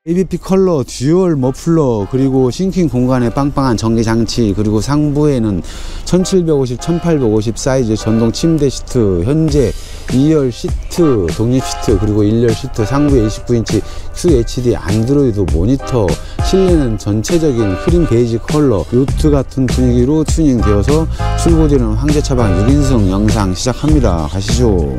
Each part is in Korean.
ABP 컬러, 듀얼 머플러, 그리고 싱킹 공간에 빵빵한 전기장치, 그리고 상부에는 1750, 1850 사이즈 전동 침대 시트, 현재 2열 시트, 독립 시트, 그리고 1열 시트, 상부에 29인치 QHD 안드로이드 모니터, 실내는 전체적인 크림 베이지 컬러, 요트 같은 분위기로 튜닝되어서 출고되는 황제차방 6인승 영상 시작합니다. 가시죠.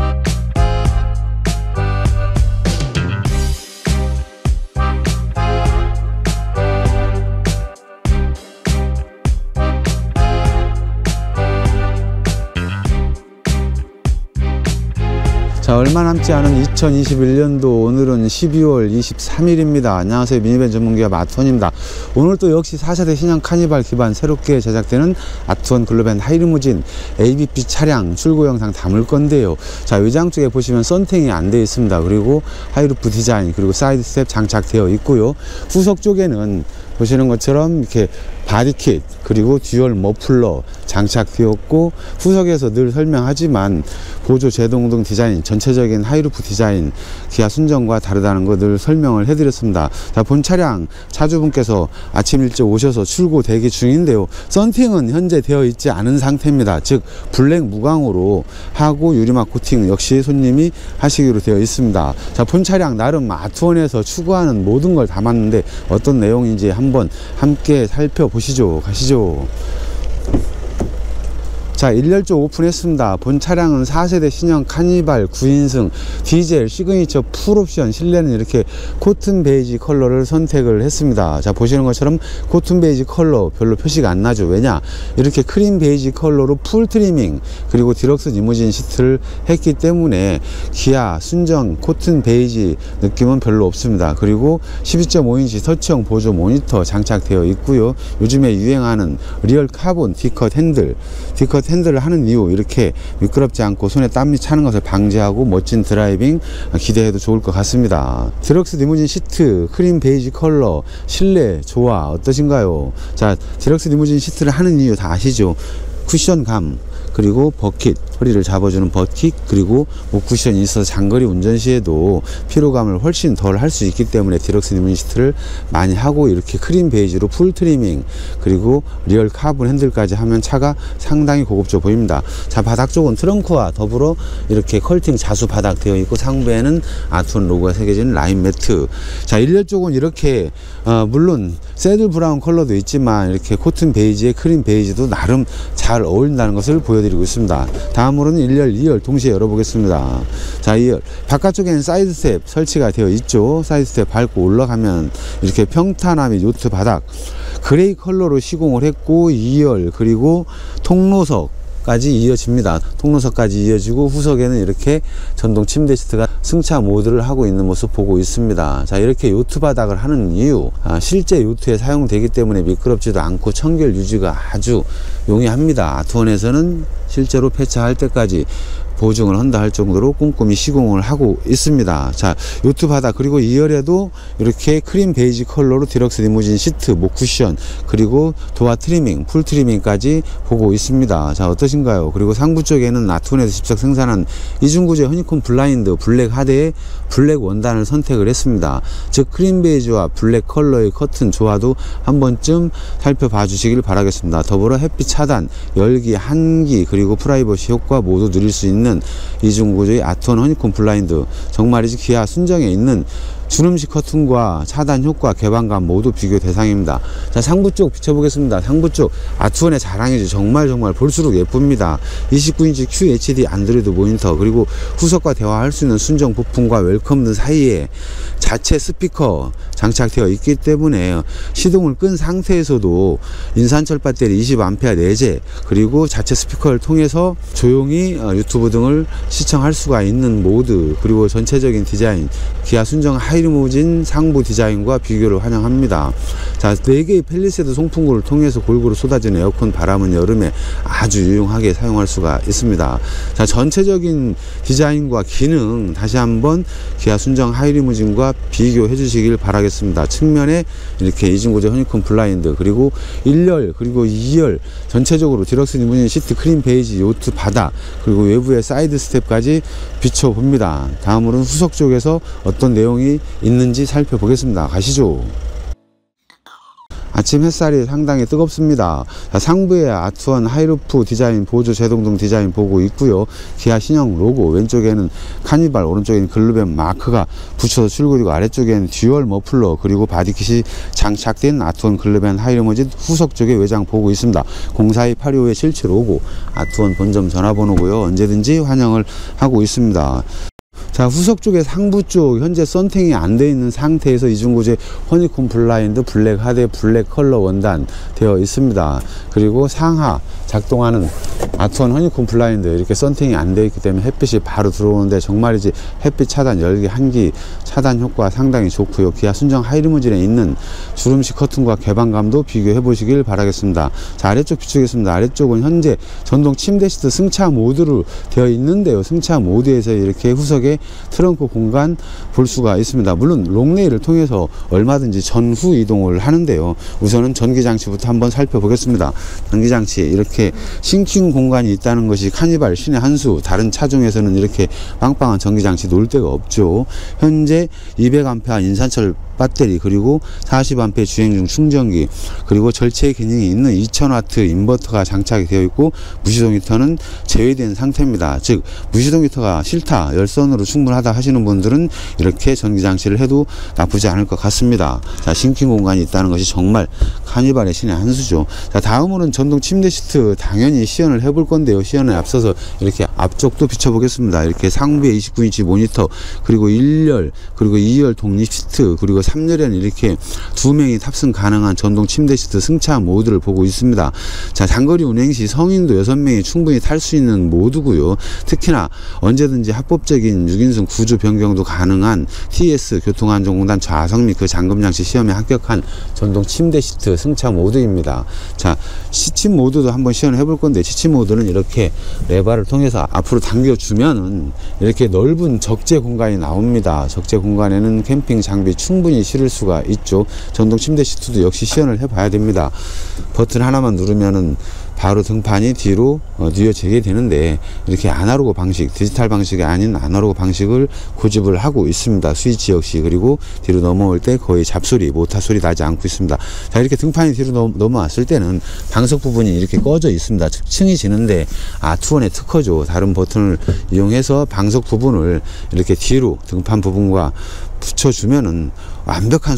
자, 얼마 남지 않은 2021년도 오늘은 12월 23일입니다. 안녕하세요. 미니밴 전문기업 아트원입니다. 오늘 또 역시 4세대 신형 카니발 기반 새롭게 제작되는 아트원 글로벤 하이리무진 ABP 차량 출고 영상 담을 건데요. 자, 외장 쪽에 보시면 썬팅이 안 되어 있습니다. 그리고 하이루프 디자인, 그리고 사이드 스텝 장착되어 있고요. 후석 쪽에는 보시는 것처럼 이렇게 바디킷, 그리고 듀얼 머플러 장착되었고, 후석에서 늘 설명하지만 보조 제동등 디자인, 전체적인 하이루프 디자인, 기아 순정과 다르다는 거 늘 설명을 해드렸습니다. 자, 본 차량 차주분께서 아침 일찍 오셔서 출고 대기 중인데요. 썬팅은 현재 되어 있지 않은 상태입니다. 즉 블랙 무광으로 하고 유리막 코팅 역시 손님이 하시기로 되어 있습니다. 자, 본 차량 나름 아트원에서 추구하는 모든 걸 담았는데 어떤 내용인지 한번 함께 살펴보시죠. 가시죠. 자, 1열 쪽 오픈했습니다. 본 차량은 4세대 신형 카니발 9인승 디젤 시그니처 풀옵션, 실내는 이렇게 코튼 베이지 컬러를 선택을 했습니다. 자, 보시는 것처럼 코튼 베이지 컬러 별로 표시가 안 나죠. 왜냐? 이렇게 크림 베이지 컬러로 풀 트리밍, 그리고 디럭스 리무진 시트를 했기 때문에 기아 순정 코튼 베이지 느낌은 별로 없습니다. 그리고 12.5인치 터치형 보조 모니터 장착되어 있고요. 요즘에 유행하는 리얼 카본 D컷 핸들을 하는 이유, 이렇게 미끄럽지 않고 손에 땀이 차는 것을 방지하고 멋진 드라이빙 기대해도 좋을 것 같습니다. 디럭스 리무진 시트 크림 베이지 컬러, 실내 조화 어떠신가요? 자, 디럭스 리무진 시트를 하는 이유 다 아시죠? 쿠션감, 그리고 버킷, 허리를 잡아주는 버킷, 그리고 목 쿠션이 있어서 장거리 운전 시에도 피로감을 훨씬 덜 할 수 있기 때문에 디럭스 리무진 시트를 많이 하고, 이렇게 크림 베이지로 풀 트리밍, 그리고 리얼 카본 핸들까지 하면 차가 상당히 고급져 보입니다. 자, 바닥 쪽은 트렁크와 더불어 이렇게 컬팅 자수 바닥 되어 있고, 상부에는 아트원 로고가 새겨진 라인 매트. 자, 1열 쪽은 이렇게 물론 새들 브라운 컬러도 있지만 이렇게 코튼 베이지에 크림 베이지도 나름 잘 어울린다는 것을 보여드리고 있습니다. 다음으로는 1열, 2열 동시에 열어보겠습니다. 자, 2열 바깥쪽에는 사이드 스텝 설치가 되어 있죠. 사이드 스텝 밟고 올라가면 이렇게 평탄화 및 요트 바닥 그레이 컬러로 시공을 했고, 2열 그리고 통로석까지 이어집니다. 통로석까지 이어지고, 후석에는 이렇게 전동 침대 시트가 승차 모드를 하고 있는 모습 보고 있습니다. 자, 이렇게 요트 바닥을 하는 이유, 실제 요트에 사용되기 때문에 미끄럽지도 않고 청결 유지가 아주 용이합니다. 아트원에서는 실제로 폐차할 때까지 보증을 한다 할 정도로 꼼꼼히 시공을 하고 있습니다. 자, 요트 바닥, 그리고 2열에도 이렇게 크림 베이지 컬러로 디럭스 리무진 시트, 목 쿠션, 그리고 도어 트리밍, 풀 트리밍까지 보고 있습니다. 자, 어떠신가요? 그리고 상부 쪽에는 아트원에서 직접 생산한 이중구조의 허니콤 블라인드 블랙 하드에 블랙 원단을 선택을 했습니다. 즉 크림 베이지와 블랙 컬러의 커튼 조화도 한 번쯤 살펴봐 주시길 바라겠습니다. 더불어 햇빛 차단, 열기, 한기, 그리고 프라이버시 효과 모두 누릴 수 있는 이중구조의 아트원 허니콤 블라인드, 정말이지 기아 순정에 있는 주름식 커튼과 차단 효과, 개방감 모두 비교 대상입니다. 자, 상부 쪽 비춰보겠습니다. 상부 쪽 아트원의 자랑이죠. 정말 볼수록 예쁩니다. 29인치 QHD 안드로이드 모니터, 그리고 후석과 대화할 수 있는 순정 부품과 웰컴 사이에 자체 스피커 장착되어 있기 때문에 시동을 끈 상태에서도 인산철 배터리 20A 내재, 그리고 자체 스피커를 통해서 조용히 유튜브 등을 시청할 수가 있는 모드, 그리고 전체적인 디자인 기아 순정 하이리무진 상부 디자인과 비교를 환영합니다. 자, 4개의 펠리세드 송풍구를 통해서 골고루 쏟아지는 에어컨 바람은 여름에 아주 유용하게 사용할 수가 있습니다. 자, 전체적인 디자인과 기능 다시 한번 기아 순정 하이리무진과 비교해 주시길 바라겠습니다. 측면에 이렇게 이중구조 허니콤 블라인드, 그리고 1열 그리고 2열 전체적으로 디럭스 리무진 시트 크림 베이지 요트 바다, 그리고 외부의 사이드 스텝까지 비춰봅니다. 다음으로는 후석 쪽에서 어떤 내용이 있는지 살펴보겠습니다. 가시죠. 아침 햇살이 상당히 뜨겁습니다. 자, 상부에 아트원 하이루프 디자인 보조 제동등 디자인 보고 있고요. 기아 신형 로고, 왼쪽에는 카니발, 오른쪽에는 글루벤 마크가 붙여서 출고되고, 아래쪽에는 듀얼 머플러 그리고 바디킷이 장착된 아트원 글루벤 하이리무진 후석 쪽에 외장 보고 있습니다. 042825-7755 아트원 본점 전화번호고요. 언제든지 환영을 하고 있습니다. 자, 후석 쪽에 상부 쪽 현재 썬팅이 안 되어 있는 상태에서 이중구조 허니콤 블라인드 블랙 하드 블랙 컬러 원단 되어 있습니다. 그리고 상하 작동하는 아트원 허니콤 블라인드 이렇게 썬팅이 안 되어 있기 때문에 햇빛이 바로 들어오는데 정말이지 햇빛 차단, 열기, 한기 차단 효과 상당히 좋고요. 기아 순정 하이리무진에 있는 주름식 커튼과 개방감도 비교해 보시길 바라겠습니다. 자, 아래쪽 비추겠습니다. 아래쪽은 현재 전동 침대 시트 승차 모드로 되어 있는데요. 승차 모드에서 이렇게 후석에 트렁크 공간 볼 수가 있습니다. 물론 롱레일을 통해서 얼마든지 전후 이동을 하는데요. 우선은 전기장치부터 한번 살펴보겠습니다. 전기장치 이렇게 싱킹 공간이 있다는 것이 카니발 신의 한 수. 다른 차종에서는 이렇게 빵빵한 전기장치 놓을 데가 없죠. 현재 200A 인산철 배터리, 그리고 40A 주행 중 충전기, 그리고 절체 기능이 있는 2000W 인버터가 장착이 되어 있고, 무시동 히터는 제외된 상태입니다. 즉 무시동 히터가 싫다, 열선으로 충분하다 하시는 분들은 이렇게 전기장치를 해도 나쁘지 않을 것 같습니다. 자, 싱킹 공간이 있다는 것이 정말 카니발의 신의 한 수죠. 자, 다음으로는 전동 침대 시트 당연히 시연을 해볼 건데요. 시연에 앞서서 이렇게 앞쪽도 비춰보겠습니다. 이렇게 상부에 29인치 모니터, 그리고 1열 그리고 2열 독립 시트, 그리고 3열에는 이렇게 2명이 탑승 가능한 전동 침대 시트 승차 모드를 보고 있습니다. 자, 장거리 운행 시 성인도 6명이 충분히 탈 수 있는 모드고요. 특히나 언제든지 합법적인 6인승 구조 변경도 가능한 TS 교통안전공단 좌석 및 그 잠금장치 시험에 합격한 전동 침대 시트 승차 모드입니다. 자, 시침 모드도 한번 시연을 해볼 건데, 시침 모드는 이렇게 레버를 통해서 앞으로 당겨주면은 이렇게 넓은 적재 공간이 나옵니다. 적재 공간에는 캠핑 장비 충분히 실을 수가 있죠. 전동 침대 시트도 역시 시연을 해봐야 됩니다. 버튼 하나만 누르면은 바로 등판이 뒤로 뉘어지게 되는데, 이렇게 아날로그 방식, 디지털 방식이 아닌 아날로그 방식을 고집을 하고 있습니다. 스위치 역시. 그리고 뒤로 넘어올 때 거의 잡소리, 모터 소리 나지 않고 있습니다. 자, 이렇게 등판이 뒤로 넘어왔을 때는 방석 부분이 이렇게 꺼져 있습니다. 층이 지는데 아트원의 특허죠. 다른 버튼을 이용해서 방석 부분을 이렇게 뒤로 등판 부분과 붙여주면은 완벽한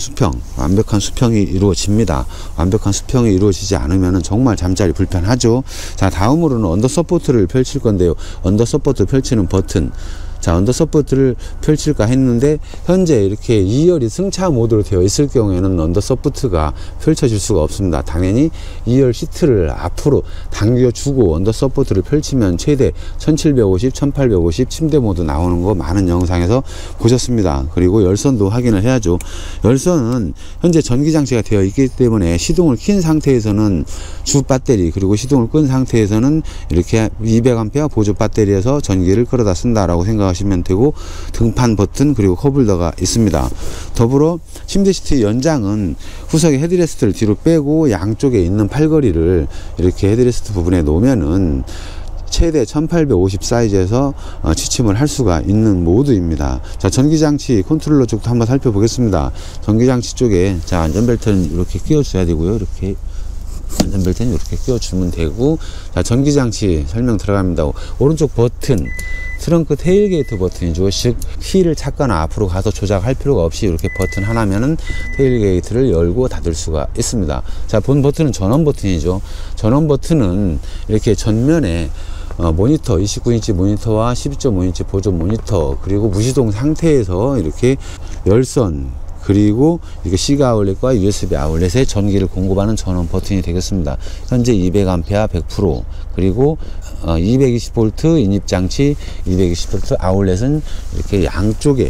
수평이 이루어집니다. 완벽한 수평이 이루어지지 않으면은 정말 잠자리 불편하죠. 자, 다음으로는 언더 서포트를 펼칠 건데요. 언더 서포트 펼치는 버튼. 자, 언더 서포트를 펼칠까 했는데, 현재 이렇게 2열이 승차 모드로 되어 있을 경우에는 언더 서포트가 펼쳐질 수가 없습니다. 당연히 2열 시트를 앞으로 당겨주고 언더 서포트를 펼치면 최대 1750, 1850 침대 모드 나오는 거 많은 영상에서 보셨습니다. 그리고 열선도 확인을 해야죠. 열선은 현재 전기장치가 되어 있기 때문에 시동을 킨 상태에서는 주 배터리, 그리고 시동을 끈 상태에서는 이렇게 200A 보조 배터리에서 전기를 끌어다 쓴다라고 생각하시면 되고, 등판 버튼 그리고 컵홀더가 있습니다. 더불어 침대 시트 연장은 후석의 헤드레스트를 뒤로 빼고 양쪽에 있는 팔걸이를 이렇게 헤드레스트 부분에 놓으면은 최대 1850 사이즈에서 취침을 할 수가 있는 모드입니다. 자, 전기장치 컨트롤러 쪽도 한번 살펴보겠습니다. 전기장치 쪽에, 자, 안전벨트는 이렇게 끼워줘야 되고요. 이렇게 안전벨트는 이렇게 끼워주면 되고, 자, 전기장치 설명 들어갑니다. 오른쪽 버튼, 트렁크 테일게이트 버튼이죠. 즉 키를 찾거나 앞으로 가서 조작할 필요가 없이 이렇게 버튼 하나면은 테일게이트를 열고 닫을 수가 있습니다. 자, 본 버튼은 전원 버튼이죠. 전원 버튼은 이렇게 전면에 모니터, 29인치 모니터와 12.5인치 보조 모니터, 그리고 무시동 상태에서 이렇게 열선, 그리고 이게 C가 아울렛과 USB 아울렛에 전기를 공급하는 전원 버튼이 되겠습니다. 현재 200A 100%, 그리고 220V 인입장치, 220V 아울렛은 이렇게 양쪽에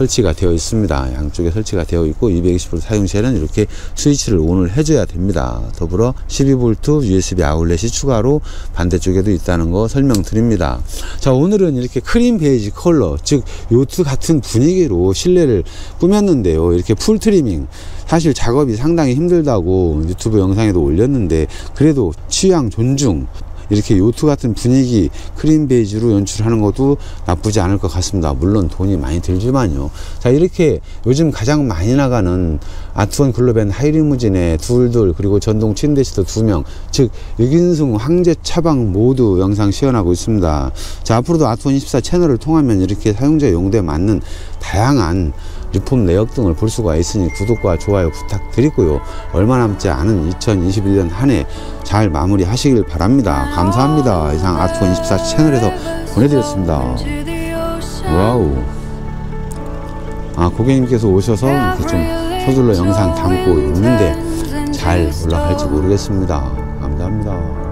설치가 되어 있습니다. 양쪽에 설치가 되어 있고 220V 사용 시에는 이렇게 스위치를 ON을 해줘야 됩니다. 더불어 12V USB 아울렛이 추가로 반대쪽에도 있다는 거 설명드립니다. 자, 오늘은 이렇게 크림 베이지 컬러, 즉 요트 같은 분위기로 실내를 꾸몄는데요. 이렇게 풀 트리밍, 사실 작업이 상당히 힘들다고 유튜브 영상에도 올렸는데 그래도 취향 존중, 이렇게 요트 같은 분위기 크림 베이지로 연출하는 것도 나쁘지 않을 것 같습니다. 물론 돈이 많이 들지만요. 자, 이렇게 요즘 가장 많이 나가는 아트원 글로벤 하이리무진의 둘둘, 그리고 전동 침대 시트 2명, 즉 6인승 황제 차방 모두 영상 시연하고 있습니다. 자, 앞으로도 아트원 24 채널을 통하면 이렇게 사용자 용도에 맞는 다양한 리폼 내역 등을 볼 수가 있으니 구독과 좋아요 부탁드리고요. 얼마 남지 않은 2021년 한 해 잘 마무리 하시길 바랍니다. 감사합니다. 이상 아트원 24 채널에서 보내드렸습니다. 와우. 고객님께서 오셔서 이렇게 좀 서둘러 영상 담고 있는데 잘 올라갈지 모르겠습니다. 감사합니다.